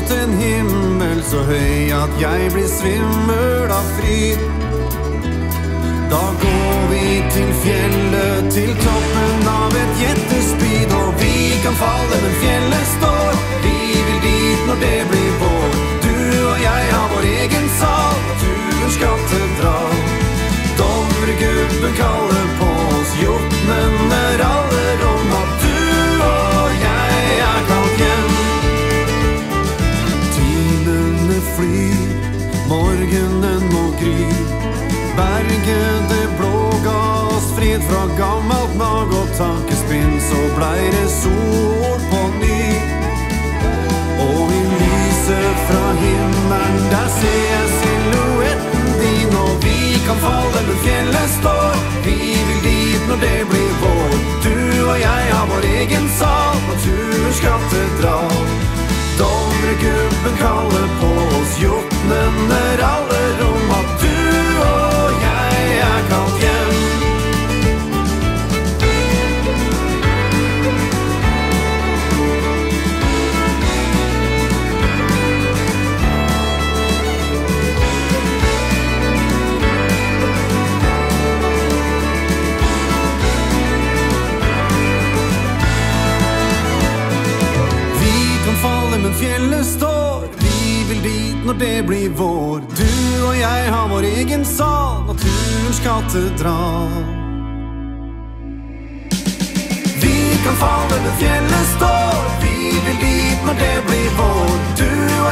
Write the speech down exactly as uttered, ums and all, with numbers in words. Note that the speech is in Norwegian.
mot en himmel så høy at jeg blir svimmel av fryd. Da går vi til fjellet, til toppen av et jettespyd, og vi kan falle, men fjellet står. Vi vil dit når det blir vår. Du og jeg har vår egen sal, naturens katedral. Dommergubben kaller på oss, hjortmenn aller om at du og jeg er kalt hjem. Timene flyr, morgenen må gry. Berget det blå ga oss fred fra gammelt nag og tankespinn, så blei det sol på ny. Og i lyset fra himmelen, der ser jeg silhuetten din, og vi kan falle, men fjellet står. Vi vil dit når det blir vår. Du og jeg har vår egen sal, naturens katedral. Dommergubben kaller på oss, hjortmenn aller om at du og jeg er kalt hjem. Men fjellet står, vi vil dit når det blir vår. Du og jeg har vår egen sal, naturens katedral. Vi kan falle, men fjellet står, vi vil dit når det blir vår. Du